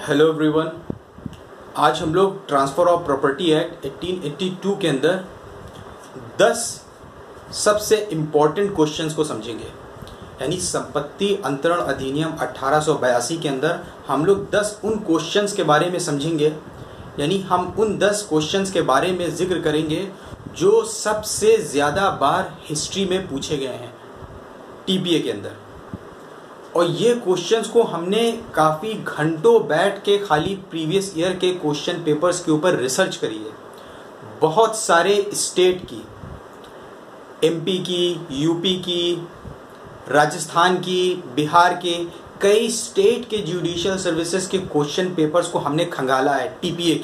Hello everyone. आज हम लोग ट्रांसफ़र ऑफ प्रॉपर्टी एक्ट 1882 के अंदर 10 सबसे इम्पॉर्टेंट क्वेश्चंस को समझेंगे। यानी संपत्ति अंतरण अधिनियम 1882 के अंदर हम लोग 10 उन क्वेश्चंस के बारे में समझेंगे। यानी हम उन 10 क्वेश्चंस के बारे में जिक्र करेंगे जो सबसे ज़्यादा बार हिस्ट्री में पूछे गए हैं टीपीए के अंदर। और ये क्वेश्चंस को हमने काफ़ी घंटों बैठ के खाली प्रीवियस ईयर के क्वेश्चन पेपर्स के ऊपर रिसर्च करी है। बहुत सारे स्टेट की, एमपी की, यूपी की, राजस्थान की, बिहार के कई स्टेट के जुडिशियल सर्विसेज के क्वेश्चन पेपर्स को हमने खंगाला है टीपीए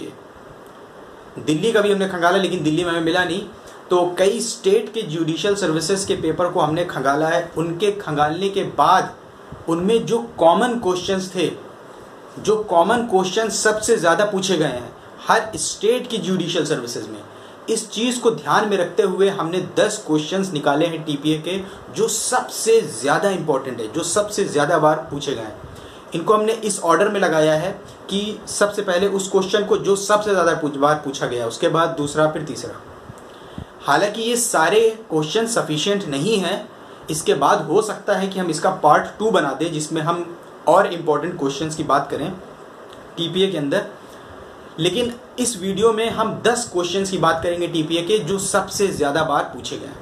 के। दिल्ली का भी हमने खंगाला, लेकिन दिल्ली में हमें मिला नहीं। तो कई स्टेट के जुडिशियल सर्विसेज के पेपर को हमने खंगाला है। उनके खंगालने के बाद उनमें जो कॉमन क्वेश्चंस थे, जो कॉमन क्वेश्चंस सबसे ज़्यादा पूछे गए हैं हर स्टेट की जुडिशियल सर्विसेज में, इस चीज़ को ध्यान में रखते हुए हमने 10 क्वेश्चंस निकाले हैं टीपीए के जो सबसे ज़्यादा इंपॉर्टेंट है, जो सबसे ज़्यादा बार पूछे गए हैं। इनको हमने इस ऑर्डर में लगाया है कि सबसे पहले उस क्वेश्चन को जो सबसे ज़्यादा बार पूछा गया, उसके बाद दूसरा, फिर तीसरा। हालांकि ये सारे क्वेश्चन सफिशिएंट नहीं हैं। इसके बाद हो सकता है कि हम इसका पार्ट 2 बना दें जिसमें हम और इम्पोर्टेंट क्वेश्चंस की बात करें टीपीए के अंदर। लेकिन इस वीडियो में हम 10 क्वेश्चंस की बात करेंगे टीपीए के जो सबसे ज़्यादा बार पूछे गए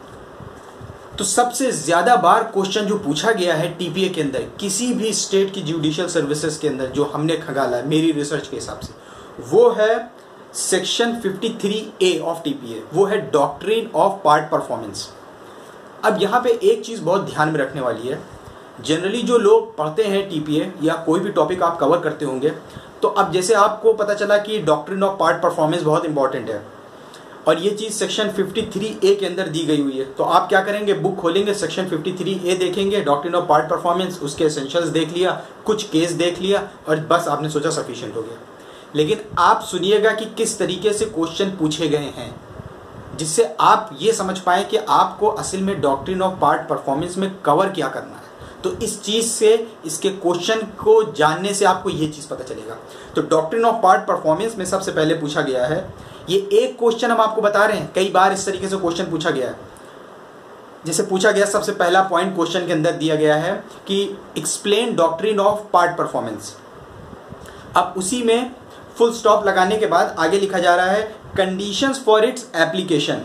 हैं। तो सबसे ज़्यादा बार क्वेश्चन जो पूछा गया है टीपीए के अंदर किसी भी स्टेट की जुडिशियल सर्विसेज के अंदर जो हमने खंगाला है मेरी रिसर्च के हिसाब से, वो है सेक्शन 53A ऑफ टीपीए। वो है डॉक्ट्रिन ऑफ पार्ट परफॉर्मेंस। अब यहाँ पे एक चीज़ बहुत ध्यान में रखने वाली है। जनरली जो लोग पढ़ते हैं टीपीए या कोई भी टॉपिक आप कवर करते होंगे, तो अब जैसे आपको पता चला कि डॉक्ट्रिन ऑफ पार्ट परफॉर्मेंस बहुत इंपॉर्टेंट है और ये चीज़ सेक्शन 53A के अंदर दी गई हुई है, तो आप क्या करेंगे, बुक खोलेंगे, सेक्शन 53A देखेंगे, डॉक्ट्रिन ऑफ पार्ट परफॉर्मेंस, उसके एसेंशियल्स देख लिया, कुछ केस देख लिया और बस आपने सोचा सफिशिएंट हो गया। लेकिन आप सुनिएगा कि किस तरीके से क्वेश्चन पूछे गए हैं जिससे आप ये समझ पाएँ कि आपको असल में डॉक्ट्रिन ऑफ पार्ट परफॉर्मेंस में कवर क्या करना है। तो इस चीज़ से, इसके क्वेश्चन को जानने से आपको ये चीज़ पता चलेगा। तो डॉक्ट्रिन ऑफ पार्ट परफॉर्मेंस में सबसे पहले पूछा गया है, ये एक क्वेश्चन हम आपको बता रहे हैं, कई बार इस तरीके से क्वेश्चन पूछा गया है। जैसे पूछा गया, सबसे पहला पॉइंट क्वेश्चन के अंदर दिया गया है कि explain doctrine of part performance. अब उसी में फुल स्टॉप लगाने के बाद आगे लिखा जा रहा है कंडीशंस फॉर इट्स एप्लीकेशन।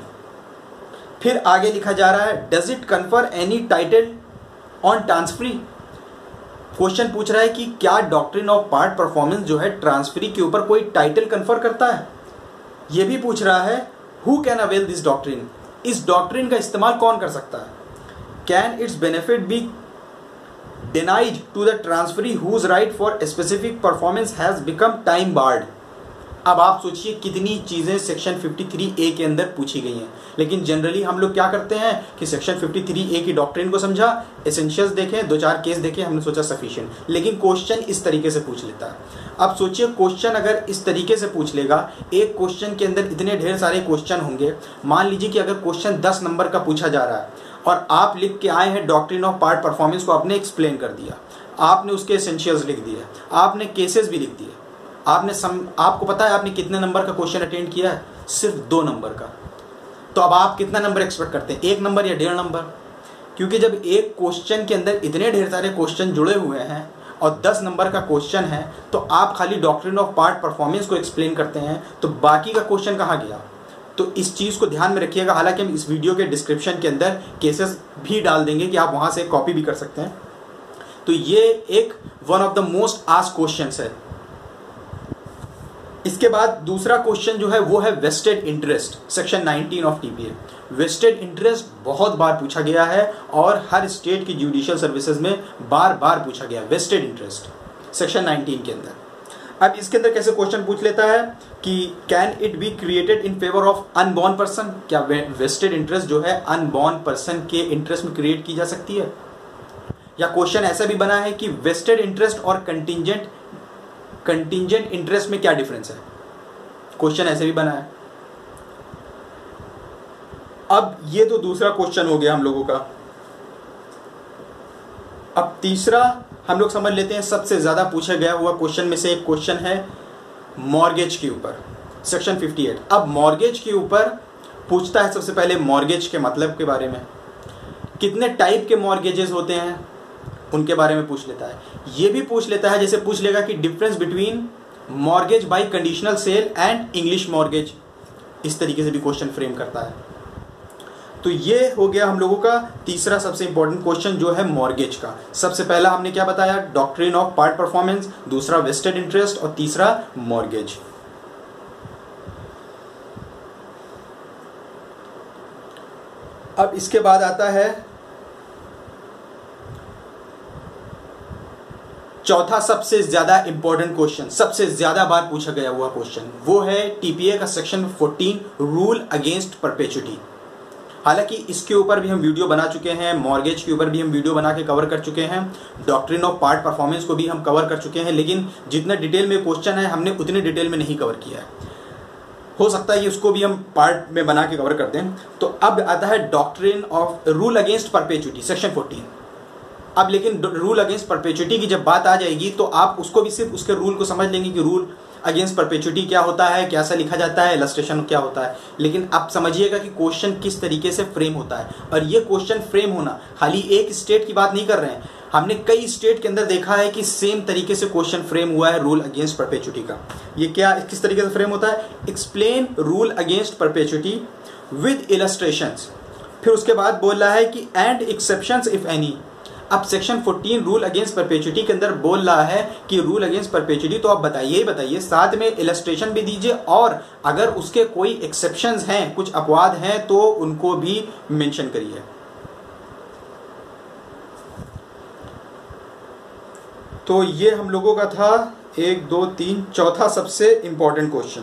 फिर आगे लिखा जा रहा है does it confer any title on transferee. Question पूछ रहा है कि क्या डॉक्ट्रिन ऑफ पार्ट परफॉर्मेंस जो है ट्रांसफरी के ऊपर कोई टाइटल कन्फर करता है। यह भी पूछ रहा है who can avail this doctrine, इस डॉक्ट्रिन का इस्तेमाल कौन कर सकता है। Can its benefit be denied to the transferee whose right for a specific performance has become time barred। अब आप सोचिए कितनी चीज़ें सेक्शन 53A के अंदर पूछी गई हैं। लेकिन जनरली हम लोग क्या करते हैं कि सेक्शन 53A की डॉक्ट्रिन को समझा, एसेंशियल्स देखें, 2-4 केस देखें, हमने सोचा सफिशिएंट। लेकिन क्वेश्चन इस तरीके से पूछ लेता है। अब सोचिए क्वेश्चन अगर इस तरीके से पूछ लेगा, एक क्वेश्चन के अंदर इतने ढेर सारे क्वेश्चन होंगे। मान लीजिए कि अगर क्वेश्चन 10 नंबर का पूछा जा रहा है और आप लिख के आए हैं डॉक्ट्रिन ऑफ पार्ट परफॉर्मेंस को, आपने एक्सप्लेन कर दिया, आपने उसके एसेंशियल्स लिख दिए, आपने केसेस भी लिख दिए, आपको पता है आपने कितने नंबर का क्वेश्चन अटेंड किया है, सिर्फ 2 नंबर का। तो अब आप कितना नंबर एक्सपेक्ट करते हैं, 1 नंबर या 1.5 नंबर? क्योंकि जब एक क्वेश्चन के अंदर इतने ढेर सारे क्वेश्चन जुड़े हुए हैं और 10 नंबर का क्वेश्चन है, तो आप खाली डॉक्ट्रिन ऑफ पार्ट परफॉर्मेंस को एक्सप्लेन करते हैं, तो बाकी का क्वेश्चन कहाँ गया। तो इस चीज़ को ध्यान में रखिएगा। हालांकि हम इस वीडियो के डिस्क्रिप्शन के अंदर केसेस भी डाल देंगे कि आप वहाँ से कॉपी भी कर सकते हैं। तो ये एक one of the most asked questions है। इसके बाद दूसरा क्वेश्चन जो है वो है vested interest, section 19 of TPA. Vested interest बहुत बार पूछा गया है और हर स्टेट की जुडिशियल सर्विसेज में बार बार पूछा गया वेस्टेड इंटरेस्ट सेक्शन 19 के अंदर। अब इसके अंदर कैसे क्वेश्चन पूछ लेता है कि can it be created in favour of unborn person. क्या वेस्टेड इंटरेस्ट जो है अनबॉर्न पर्सन के इंटरेस्ट में क्रिएट की जा सकती है। या क्वेश्चन ऐसा भी बना है कि वेस्टेड इंटरेस्ट और कंटिंजेंट इंटरेस्ट में क्या डिफरेंस है। क्वेश्चन ऐसे भी बना है। अब ये तो दूसरा क्वेश्चन हो गया हम लोगों का। अब तीसरा हम लोग समझ लेते हैं सबसे ज़्यादा पूछा गया हुआ क्वेश्चन में से एक क्वेश्चन है मॉर्गेज के ऊपर, सेक्शन 58। अब मॉर्गेज के ऊपर पूछता है सबसे पहले मॉर्गेज के मतलब के बारे में, कितने टाइप के मॉर्गेजेस होते हैं उनके बारे में पूछ लेता है। ये भी पूछ लेता है, जैसे पूछ लेगा कि difference between mortgage by conditional sale and English mortgage, इस तरीके से भी क्वेश्चन फ्रेम करता है। तो ये हो गया हम लोगों का तीसरा सबसे इंपॉर्टेंट क्वेश्चन जो है मॉर्गेज का। सबसे पहला हमने क्या बताया, डॉक्ट्रिन ऑफ पार्ट परफॉर्मेंस, दूसरा वेस्टेड इंटरेस्ट और तीसरा मॉर्गेज। अब इसके बाद आता है चौथा सबसे ज्यादा इंपॉर्टेंट क्वेश्चन, सबसे ज्यादा बार पूछा गया हुआ क्वेश्चन, वो है टीपीए का सेक्शन 14 रूल अगेंस्ट परपेचुटी। हालांकि इसके ऊपर भी हम वीडियो बना चुके हैं, मॉर्गेज के ऊपर भी हम वीडियो बना के कवर कर चुके हैं, डॉक्ट्रिन ऑफ पार्ट परफॉर्मेंस को भी हम कवर कर चुके हैं, लेकिन जितना डिटेल में क्वेश्चन है हमने उतने डिटेल में नहीं कवर किया है। हो सकता है कि उसको भी हम पार्ट में बना के कवर कर दें। तो अब आता है doctrine of rule against perpetuity section 14। अब लेकिन रूल अगेंस्ट परपेचुटी की जब बात आ जाएगी तो आप उसको भी सिर्फ उसके रूल को समझ लेंगे कि रूल अगेंस्ट परपेचुटी क्या होता है, कैसा लिखा जाता है, इलस्ट्रेशन क्या होता है, लेकिन आप समझिएगा कि क्वेश्चन किस तरीके से फ्रेम होता है। और ये क्वेश्चन फ्रेम होना, खाली एक स्टेट की बात नहीं कर रहे हैं, हमने कई स्टेट के अंदर देखा है कि सेम तरीके से क्वेश्चन फ्रेम हुआ है रूल अगेंस्ट परपेचुटी का। ये क्या किस तरीके से फ्रेम होता है, explain rule against perpetuity with illustrations. फिर उसके बाद बोल रहा है कि एंड एक्सेप्शंस इफ एनी। अब सेक्शन 14 रूल अगेंस्ट परपेचुटी के अंदर बोल रहा है कि रूल अगेंस्ट परपेचुटी तो आप बताइए ही बताइए, साथ में इलस्ट्रेशन भी दीजिए, और अगर उसके कोई एक्सेप्शंस हैं, कुछ अपवाद हैं, तो उनको भी मेंशन करिए। तो ये हम लोगों का था 1 2 3 चौथा सबसे इंपॉर्टेंट क्वेश्चन।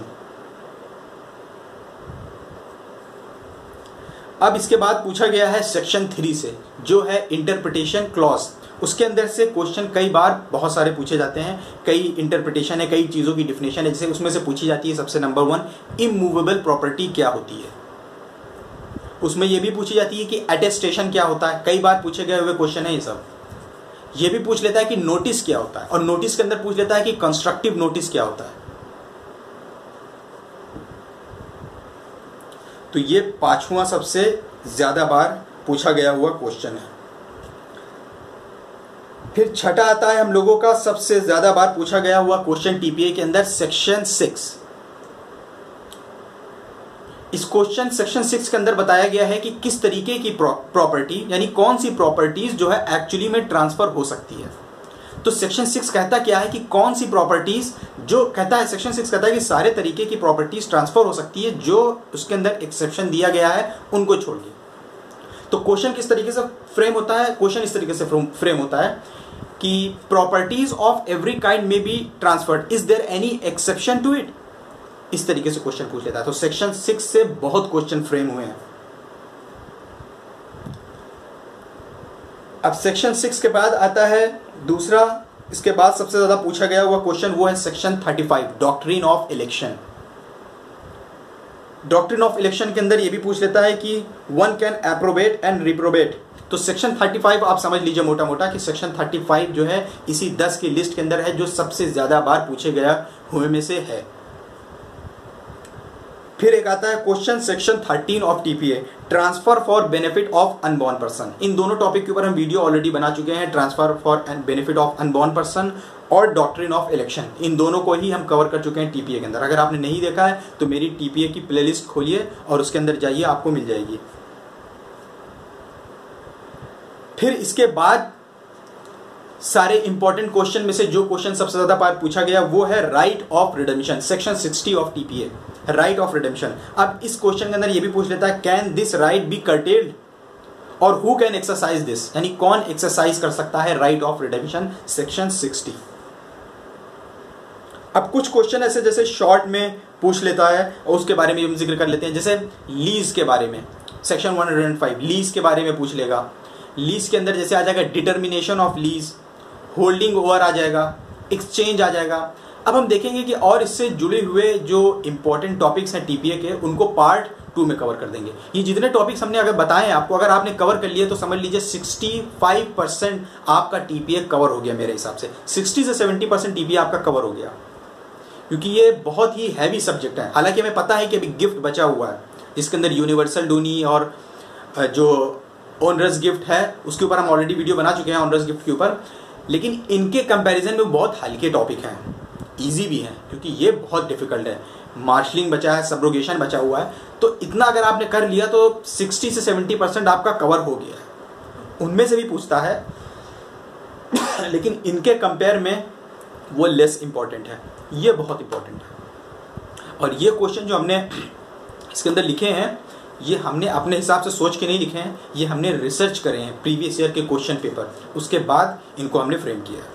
अब इसके बाद पूछा गया है सेक्शन 3 से, जो है इंटरप्रिटेशन क्लॉज। उसके अंदर से क्वेश्चन कई बार बहुत सारे पूछे जाते हैं, कई इंटरप्रिटेशन है, कई चीज़ों की डिफिनेशन है। जैसे उसमें से पूछी जाती है सबसे नंबर 1 इमूवेबल प्रॉपर्टी क्या होती है। उसमें यह भी पूछी जाती है कि अटेस्टेशन क्या होता है, कई बार पूछे गए हुए क्वेश्चन है ये सब। ये भी पूछ लेता है कि नोटिस क्या होता है, और नोटिस के अंदर पूछ लेता है कि कंस्ट्रक्टिव नोटिस क्या होता है। तो ये पांचवा सबसे ज्यादा बार पूछा गया हुआ क्वेश्चन है। फिर छठा आता है हम लोगों का सबसे ज्यादा बार पूछा गया हुआ क्वेश्चन टीपीए के अंदर, सेक्शन 6। इस क्वेश्चन सेक्शन 6 के अंदर बताया गया है कि किस तरीके की प्रॉपर्टी, यानी कौन सी प्रॉपर्टीज जो है एक्चुअली में ट्रांसफर हो सकती है। तो सेक्शन 6 कहता क्या है कि कौन सी प्रॉपर्टीज, जो कहता है सेक्शन 6 कहता है कि सारे तरीके की प्रॉपर्टीज ट्रांसफर हो सकती है, जो उसके अंदर एक्सेप्शन दिया गया है उनको छोड़ के। तो क्वेश्चन किस तरीके से फ्रेम होता है, क्वेश्चन इस तरीके से फ्रेम होता है कि properties of every kind may be transferred, is there any exception to it. इस तरीके से क्वेश्चन पूछ लेता है। तो सेक्शन 6 से बहुत क्वेश्चन फ्रेम हुए हैं। अब सेक्शन 6 के बाद आता है दूसरा, इसके बाद सबसे ज्यादा पूछा गया हुआ क्वेश्चन, वो है section 35 doctrine of election. Doctrine of election के अंदर ये भी पूछ लेता है कि one can approbate and reprobate. तो सेक्शन 35 आप समझ लीजिए मोटा मोटा कि सेक्शन 35 जो है इसी 10 की लिस्ट के अंदर है, जो सबसे ज्यादा बार पूछे गया हुए में से है। फिर एक आता है question section 13 of TPA, transfer for benefit of unborn person. इन दोनों टॉपिक के ऊपर हम वीडियो ऑलरेडी बना चुके हैं, transfer for benefit of unborn person और डॉक्ट्रिन ऑफ इलेक्शन। इन दोनों को ही हम कवर कर चुके हैं टीपीए के अंदर। अगर आपने नहीं देखा है तो मेरी टीपीए की प्लेलिस्ट खोलिए और उसके अंदर जाइए, आपको मिल जाएगी। फिर इसके बाद सारे इंपॉर्टेंट क्वेश्चन में से जो क्वेश्चन सबसे ज्यादा बार पूछा गया वो है right of redemption, section 60 of TPA, right of redemption. अब इस क्वेश्चन के अंदर ये भी पूछ लेता है can this right be curtailed और हु कैन एक्सरसाइज दिस, यानी कौन एक्सरसाइज कर सकता है राइट ऑफ रिडेम्पशन, सेक्शन 60। अब कुछ क्वेश्चन ऐसे जैसे शॉर्ट में पूछ लेता है और उसके बारे में हम जिक्र कर लेते हैं। जैसे लीज के बारे में, सेक्शन 105 लीज के बारे में पूछ लेगा। लीज के अंदर जैसे आ जाएगा determination of lease, holding over आ जाएगा, एक्सचेंज आ जाएगा। अब हम देखेंगे कि और इससे जुड़े हुए जो इंपॉर्टेंट टॉपिक्स हैं टीपीए के, उनको पार्ट 2 में कवर कर देंगे। ये जितने टॉपिक्स हमने अगर बताए आपको, अगर आपने कवर कर लिए तो समझ लीजिए 65% आपका टीपीए कवर हो गया। मेरे हिसाब से 60 से 70% टीपीए आपका कवर हो गया, क्योंकि ये बहुत ही हैवी सब्जेक्ट है। हालांकि हमें पता है कि अभी गिफ्ट बचा हुआ है, जिसके अंदर यूनिवर्सल डोनी और जो ऑनरस गिफ्ट है उसके ऊपर हम ऑलरेडी वीडियो बना चुके हैं, ऑनरस गिफ्ट के ऊपर। लेकिन इनके कंपैरिजन में बहुत हल्के टॉपिक हैं, इजी भी हैं, क्योंकि ये बहुत डिफिकल्ट है। मार्शलिंग बचा है, सब्रोगेशन बचा हुआ है, तो इतना अगर आपने कर लिया तो 60 से 70% आपका कवर हो गया है। उनमें से भी पूछता है लेकिन इनके कंपेयर में वो लेस इंपॉर्टेंट है, ये बहुत इंपॉर्टेंट है। और ये क्वेश्चन जो हमने इसके अंदर लिखे हैं, ये हमने अपने हिसाब से सोच के नहीं लिखे हैं, ये हमने रिसर्च करे हैं प्रीवियस ईयर के क्वेश्चन पेपर, उसके बाद इनको हमने फ्रेम किया है।